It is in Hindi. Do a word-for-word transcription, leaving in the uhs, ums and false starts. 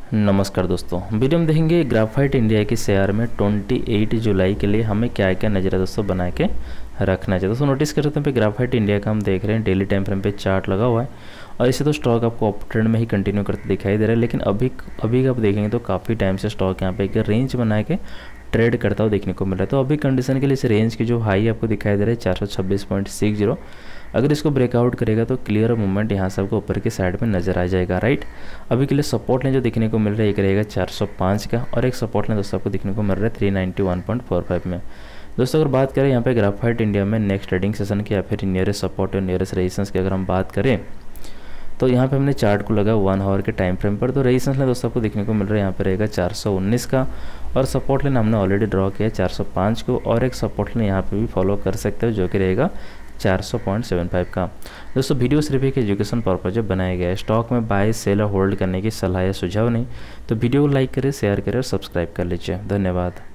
नमस्कार दोस्तों, वीडियो में देखेंगे ग्राफाइट इंडिया के शेयर में अट्ठाईस जुलाई के लिए हमें क्या क्या नज़र है दोस्तों बना के रखना चाहिए। दोस्तों नोटिस कर सकते हैं पे ग्राफाइट इंडिया का हम देख रहे हैं डेली टाइम फ्रेम पे चार्ट लगा हुआ है और इसे तो स्टॉक आपको अप ट्रेंड में ही कंटिन्यू करते दिखाई दे रहा है। लेकिन अभी अभी आप देखेंगे तो काफ़ी टाइम से स्टॉक यहाँ पे एक रेंज बना के ट्रेड करता हुआ देखने को मिल रहा है। तो अभी कंडीशन के लिए इस रेंज की जो हाई आपको दिखाई दे रहा है चार सौ छब्बीस पॉइंट सिक्स जीरो, अगर इसको ब्रेकआउट करेगा तो क्लियर मूवमेंट यहाँ से आपको ऊपर की साइड में नजर आ जाएगा। राइट, अभी के लिए सपोर्ट लाइन जो देखने को मिल रहा है एक रहेगा चार सौ पाँच का और एक सपोर्ट लाइन दोस्तों आपको देखने को मिल रहा है तीन सौ इक्यानवे पॉइंट फोर फाइव में। दोस्तों अगर बात करें यहाँ पे ग्राफाइट इंडिया में नेक्स्ट ट्रेडिंग सेशन की या फिर नियरेस्ट सपोर्ट और नियरेस्ट रेजिस्टेंस की अगर हम बात करें तो यहाँ पे हमने चार्ट को लगा वन आवर के टाइम फ्रेम पर। तो रेजिस्टेंस लाइन दोस्तों आपको देखने को मिल रहा है यहाँ पे रहेगा चार सौ उन्नीस का और सपोर्ट लाइन हमने ऑलरेडी ड्रॉ किया है चार सौ पाँच को और एक सपोर्ट लाइन यहाँ पे भी फॉलो कर सकते हो जो कि रहेगा चार सौ पॉइंट सेवन फाइव का। दोस्तों वीडियो सिर्फ एक एजुकेशन पर्पज से बनाया गया है, स्टॉक में बाय सेल और होल्ड करने की सलाह या सुझाव नहीं। तो वीडियो को लाइक करें, शेयर करें और सब्सक्राइब कर लीजिए। धन्यवाद।